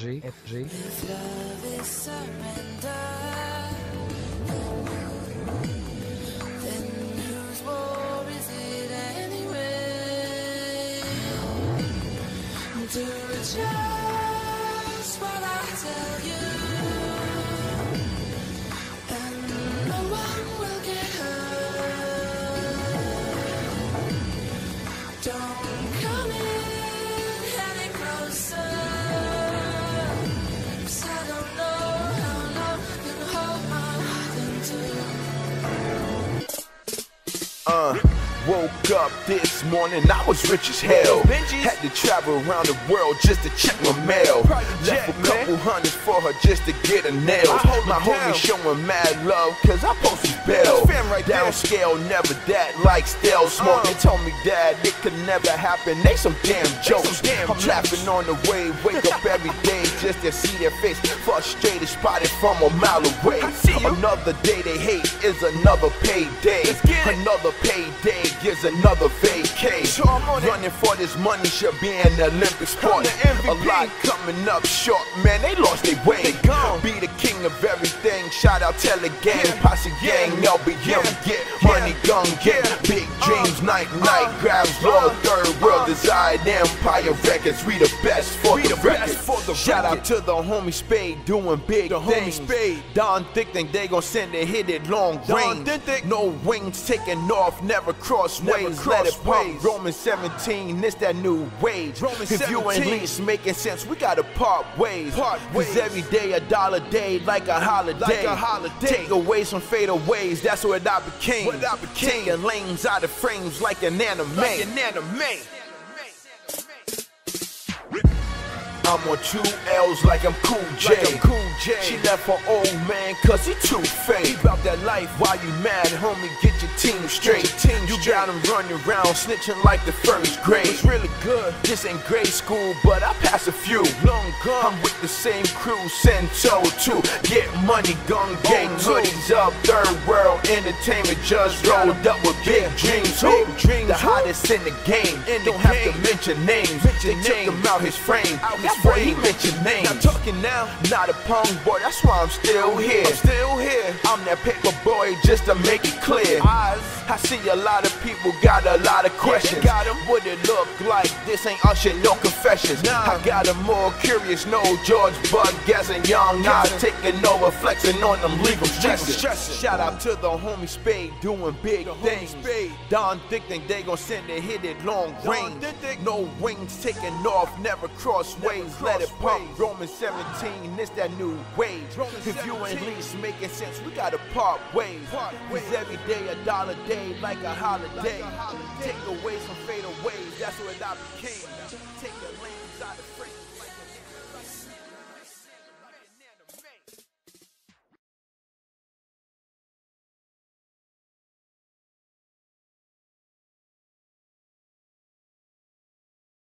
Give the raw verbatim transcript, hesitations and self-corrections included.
G, F G. If love is surrender, then whose war is it anyway? Do just what I tell you, and no one will get hurt. Don't come in any closer, 'cause I don't know how long I can hold my heart into. Uh, woke up this morning, I was rich as hell. Had to travel around the world just to check my mail. Left a couple hundreds for her just to get a nail. My homie showing mad love, cause I post his bail. Downscale, never that, like stale smoke. They told me that it could never happen, they some damn jokes. I'm laughing on the way, wake up every day just to see their face. Frustrated, spotted from a mile away. Another day they hate is another payday. Another payday gives another vacay. Running for this money should be an Olympic sport. A lot coming up short, man, they lost their way. Be the king of everything, shout out Telegang, Posse Gang, L B M, get money, gun, get big dreams, night, night, grabs, Lord, third world, desired empire records, we the best for the record. Shout out to the homie Spade, doing big things. Don Thick think they gon' send it, hit it long range. No wings taking off, never cross ways, let it pump. Romans seventeen, this that new wage. If you ain't least making sense, we gotta part ways. Cause every day a dollar day like a holiday. Take away some fadeaways, that's what I became. Taking lanes out of frames like an anime. I'm on two L's like I'm Cool J. Like I'm Cool J. She left her old man cause he too fake. He bout that life, why you mad, homie? Get your team straight. Team you straight. Got him running around snitching like the first grade. It's really good. This ain't grade school, but I pass a few. Long gone. I'm with the same crew, Cento too. Get money, gun gang, hoodies up, third world entertainment. Just rolled up with big dreams. Big dreams. The hottest in the game. In the Don't game. Have to mention names. Mention they names. Took him out his frame. Out his Boy, he mentioned names. Not talking now, not a punk boy, that's why I'm still here. I'm still here. I'm that paper boy just to make it clear. I, I see a lot of people got a lot of questions. Yeah, got 'em. What it look like? This ain't Usher, no confessions. Nah. I got 'em more curious, no George Bud guessing, young eyes taking over, flexing on them legal stresses. Shout out to the homie Spade, doing big things. Don Thick think they gon' send it, hit it long range. No wings taking off, never cross ways. Let it pump. Romans seventeen, this that new wage. If you ain't least making sense, we gotta part ways. Cause every day a dollar day like a holiday. Take away some fadeaways, that's what I became. Take the lanes out of frames like a